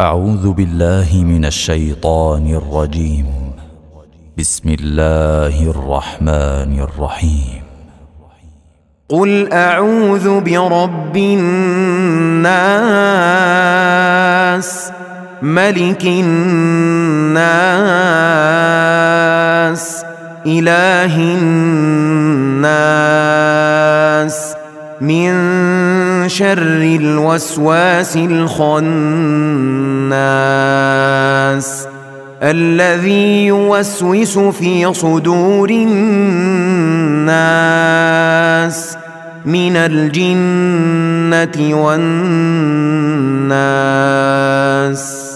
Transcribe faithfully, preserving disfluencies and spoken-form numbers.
أعوذ بالله من الشيطان الرجيم. بسم الله الرحمن الرحيم. قل أعوذ برب الناس ملك الناس إله الناس من شر الوسواس الخناس الذي يوسوس في صدور الناس من الجنة والناس.